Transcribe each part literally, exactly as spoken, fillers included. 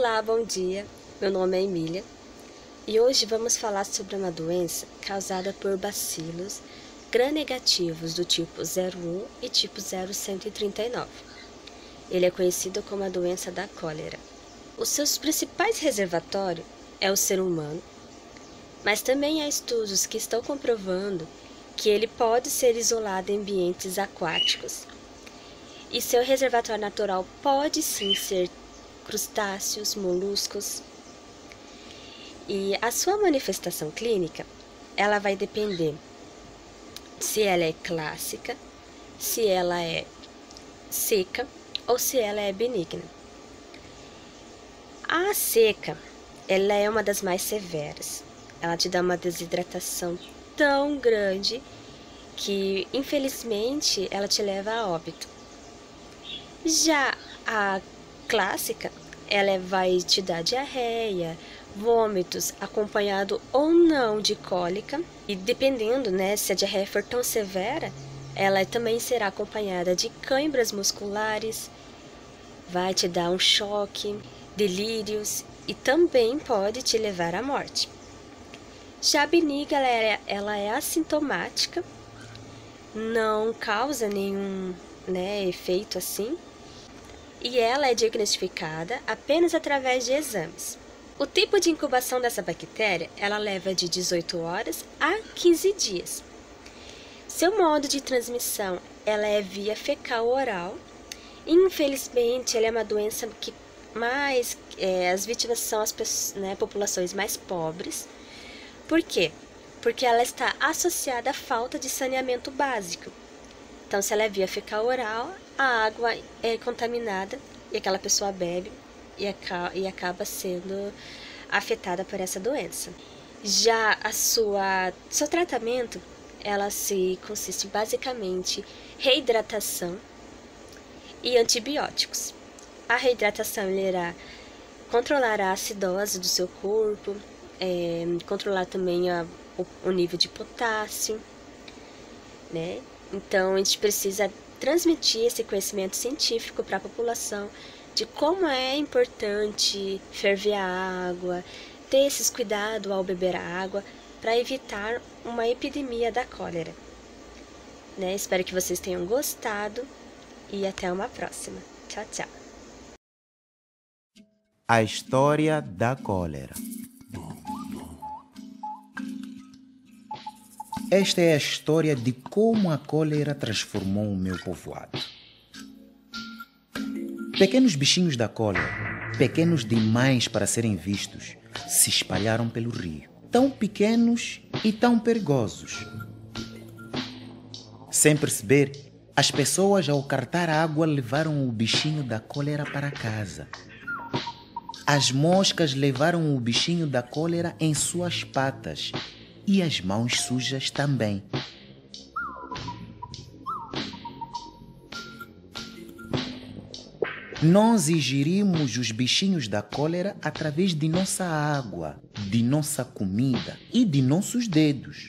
Olá, bom dia. Meu nome é Emília e hoje vamos falar sobre uma doença causada por bacilos gram-negativos do tipo zero um e tipo zero cento e trinta e nove. Ele é conhecido como a doença da cólera. Os seus principais reservatórios é o ser humano, mas também há estudos que estão comprovando que ele pode ser isolado em ambientes aquáticos. E seu reservatório natural pode sim ser crustáceos, moluscos. E a sua manifestação clínica, ela vai depender se ela é clássica, se ela é seca ou se ela é benigna. A seca, ela é uma das mais severas. Ela te dá uma desidratação tão grande que, infelizmente, ela te leva a óbito. Já a clássica, ela vai te dar diarreia, vômitos, acompanhado ou não de cólica. E dependendo, né, se a diarreia for tão severa, ela também será acompanhada de câimbras musculares, vai te dar um choque, delírios e também pode te levar à morte. Já a benigna, ela é, ela é assintomática, não causa nenhum, né, efeito assim, e ela é diagnosticada apenas através de exames. O tempo de incubação dessa bactéria, ela leva de dezoito horas a quinze dias. Seu modo de transmissão, ela é via fecal-oral. Infelizmente, ela é uma doença que mais, é, as vítimas são as pessoas, né, populações mais pobres. Por quê? Porque ela está associada à falta de saneamento básico. Então, se ela é via fecal-oral, a água é contaminada e aquela pessoa bebe e, aca e acaba sendo afetada por essa doença. Já a sua seu tratamento, ela se consiste basicamente em reidratação e antibióticos. A reidratação irá controlar a acidose do seu corpo, é, controlar também a, o, o nível de potássio, né? Então, a gente precisa transmitir esse conhecimento científico para a população de como é importante ferver a água, ter esses cuidados ao beber a água para evitar uma epidemia da cólera. Né? Espero que vocês tenham gostado e até uma próxima. Tchau, tchau. A história da cólera. Esta é a história de como a cólera transformou o meu povoado. Pequenos bichinhos da cólera, pequenos demais para serem vistos, se espalharam pelo rio. Tão pequenos e tão perigosos. Sem perceber, as pessoas ao cartar água levaram o bichinho da cólera para casa. As moscas levaram o bichinho da cólera em suas patas. E as mãos sujas também. Nós ingerimos os bichinhos da cólera através de nossa água, de nossa comida e de nossos dedos.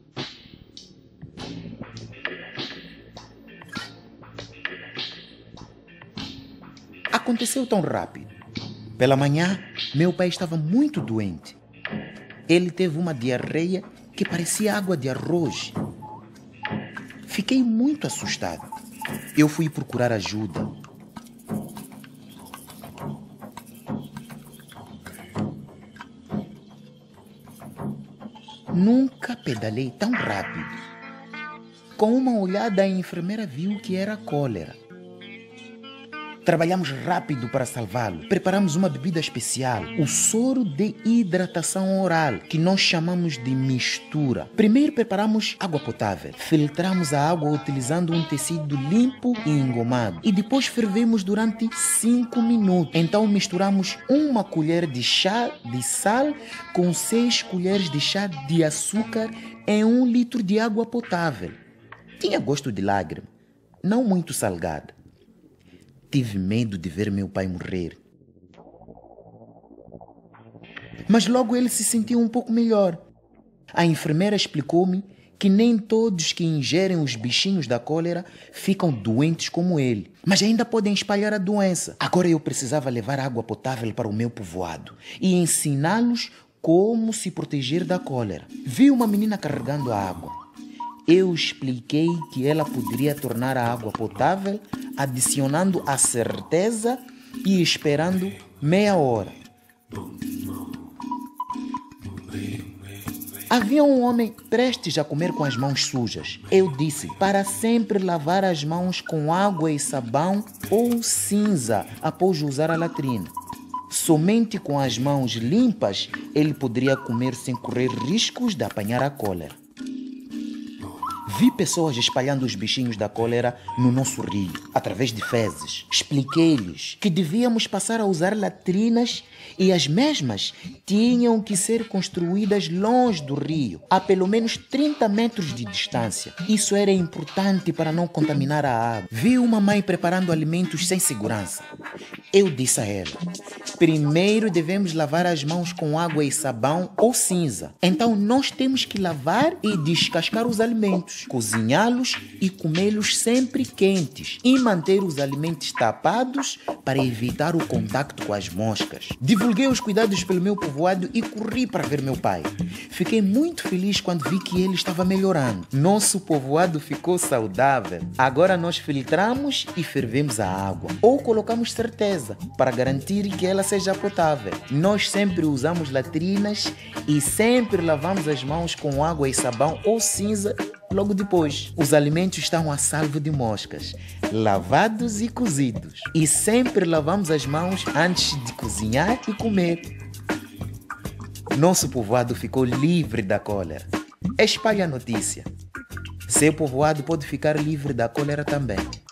Aconteceu tão rápido. Pela manhã, meu pai estava muito doente. Ele teve uma diarreia que parecia água de arroz. Fiquei muito assustado. Eu fui procurar ajuda. Nunca pedalei tão rápido. Com uma olhada, a enfermeira viu que era cólera. Trabalhamos rápido para salvá-lo. Preparamos uma bebida especial, o soro de hidratação oral, que nós chamamos de mistura. Primeiro preparamos água potável. Filtramos a água utilizando um tecido limpo e engomado. E depois fervemos durante cinco minutos. Então misturamos uma colher de chá de sal com seis colheres de chá de açúcar em um litro de água potável. Tinha gosto de lágrima, não muito salgada. Tive medo de ver meu pai morrer. Mas logo ele se sentiu um pouco melhor. A enfermeira explicou-me que nem todos que ingerem os bichinhos da cólera ficam doentes como ele, mas ainda podem espalhar a doença. Agora eu precisava levar água potável para o meu povoado e ensiná-los como se proteger da cólera. Vi uma menina carregando a água. Eu expliquei que ela poderia tornar a água potável adicionando a certeza e esperando meia hora. Havia um homem prestes a comer com as mãos sujas. Eu disse para sempre lavar as mãos com água e sabão ou cinza após usar a latrina. Somente com as mãos limpas ele poderia comer sem correr riscos de apanhar a cólera. Vi pessoas espalhando os bichinhos da cólera no nosso rio, através de fezes. Expliquei-lhes que devíamos passar a usar latrinas e as mesmas tinham que ser construídas longe do rio, a pelo menos trinta metros de distância. Isso era importante para não contaminar a água. Vi uma mãe preparando alimentos sem segurança. Eu disse a ela: primeiro devemos lavar as mãos com água e sabão ou cinza. Então nós temos que lavar e descascar os alimentos, cozinhá-los e comê-los sempre quentes e manter os alimentos tapados para evitar o contacto com as moscas. Divulguei os cuidados pelo meu povoado e corri para ver meu pai. Fiquei muito feliz quando vi que ele estava melhorando. Nosso povoado ficou saudável. Agora nós filtramos e fervemos a água ou colocamos certeza para garantir que ela seja potável. Nós sempre usamos latrinas e sempre lavamos as mãos com água e sabão ou cinza logo depois. Os alimentos estão a salvo de moscas, lavados e cozidos. E sempre lavamos as mãos antes de cozinhar e comer. Nosso povoado ficou livre da cólera. Espalhe a notícia. Seu povoado pode ficar livre da cólera também.